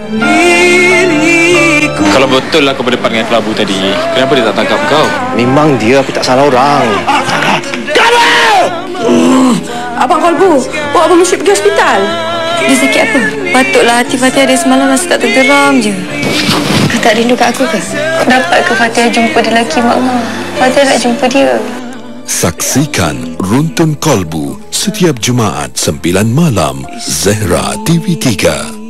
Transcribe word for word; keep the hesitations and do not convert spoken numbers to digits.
Kalau betul lah kau berdepan dengan kelabu tadi, kenapa dia tak tangkap kau? Memang dia, aku tak salah orang. Hmm, Abang Kolbu, bawa Abang Musyid pergi hospital. Dia sakit apa? Patutlah hati Fatihah dari semalam masih tak tergeram je. Kau tak rindu kat aku ke? Dapat ke Fatihah jumpa dia lelaki Mak Ngah? Fatihah nak jumpa dia. Saksikan Runtun Kolbu setiap Jumaat sembilan malam, Zahra T V tiga.